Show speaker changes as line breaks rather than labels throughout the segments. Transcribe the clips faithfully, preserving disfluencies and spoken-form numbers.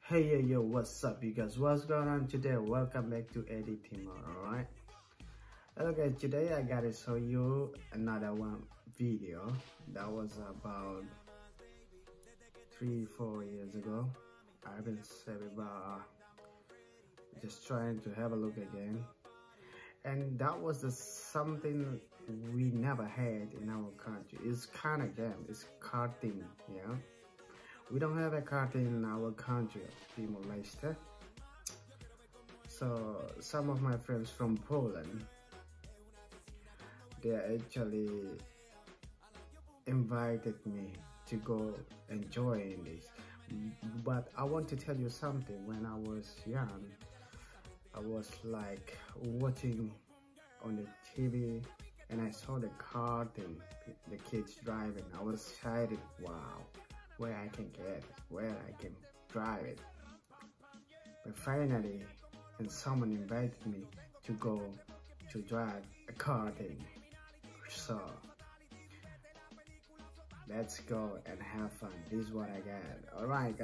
Hey yo yo, what's up you guys? What's going on today? Welcome back to Eddie Timor. Alright, hello guys, today I gotta show you another one video that was about three four years ago. I've been saving about just trying to have a look again, and that was the something we never had in our country. It's kind of game, it's karting. Yeah, we don't have a karting in our country, Timor-Leste. So some of my friends from Poland, they actually invited me to go and join this. But I want to tell you something. When I was young, I was like watching on the T V and I saw the karting, the kids driving. I was excited, wow, where I can get it, where I can drive it. But finally, and someone invited me to go to drive a karting. So let's go and have fun. This is what I got. All right,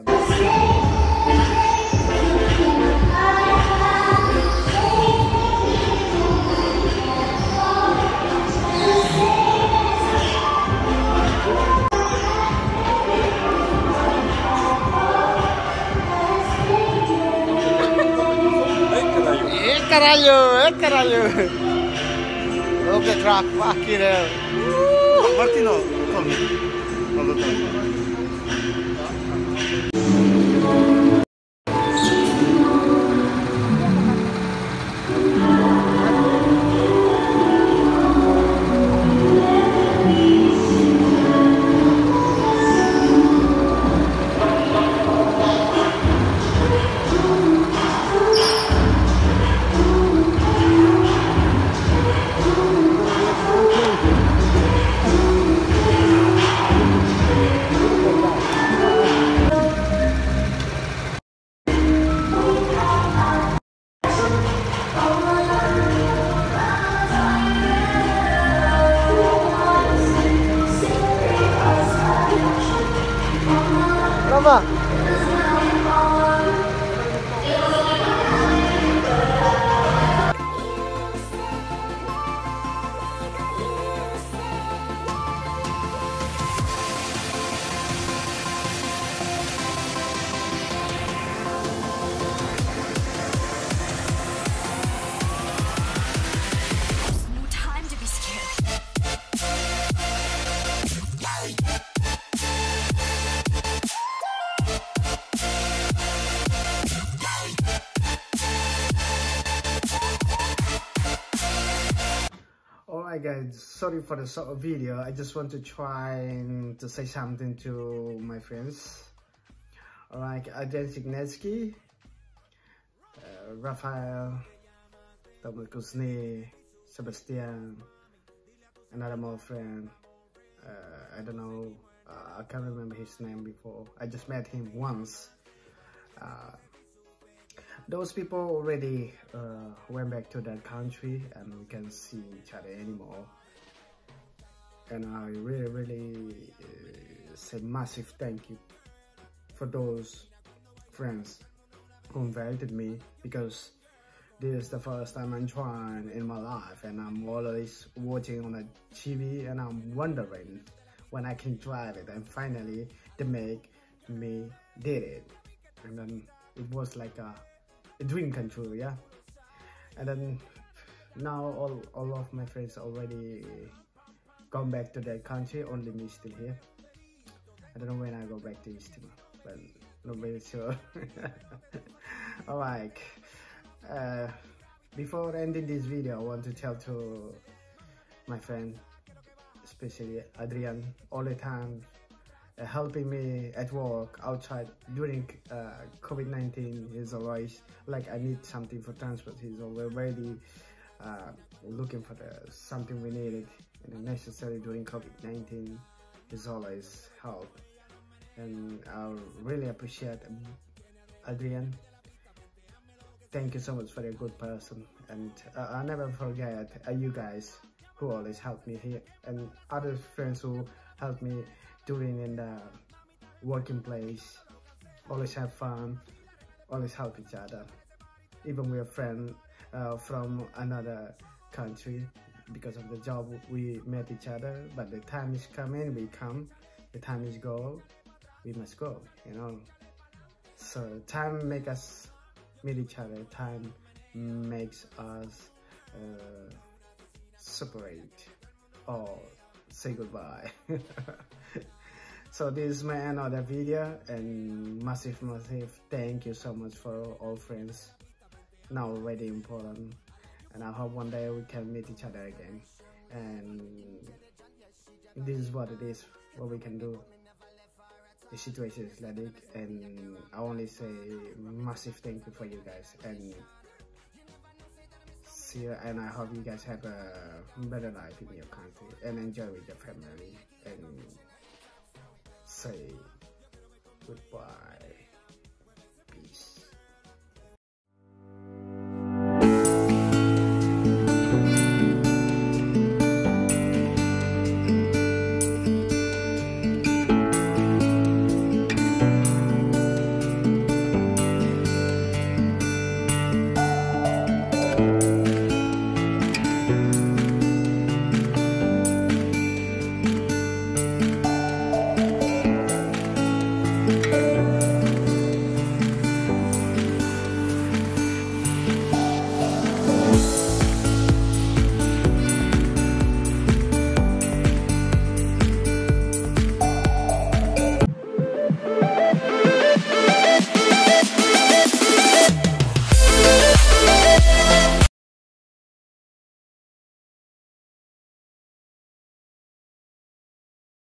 caralho, é caralho. Look at truck back here. Martino, call me. Call the Apa? Alright guys, sorry for the short video. I just want to try to say something to my friends. Alright, Adrian Signetsky, uh, Rafael, Thomas Kusny, Sebastian, another more friend. Uh, I don't know, uh, I can't remember his name before. I just met him once. Uh, Those people already uh, went back to that country and we can't see each other anymore. And I really, really uh, say massive thank you for those friends who invited me, because this is the first time I'm trying in my life, and I'm always watching on the T V and I'm wondering when I can drive it, and finally they make me did it. And then it was like a A dream come true, yeah. And then now all all of my friends already gone back to their country, only me still here. I don't know when I go back to East Timor, but not very sure. Alright, uh, before ending this video, I want to tell to my friend, especially Adrian, all the time uh, helping me at work, outside during uh, COVID nineteen. He's always like, I need something for transport. He's always ready, uh, looking for the something we needed and necessary during COVID nineteen. He's always help, and I really appreciate Adrian. Thank you so much for a good person, and uh, I'll never forget uh, you guys who always help me here, and other friends who help me during in the working place. Always have fun, always help each other. Even we're friends uh, from another country, because of the job we met each other, but the time is coming, we come, the time is go, we must go, you know. So time makes us meet each other, time makes us uh, separate or say goodbye. So this is my another video, and massive massive thank you so much for all friends, now very important, and I hope one day we can meet each other again. And this is what it is, what we can do. The situation is like it, and I only say massive thank you for you guys, and see you, and I hope you guys have a better life in your country and enjoy with your family, and say goodbye.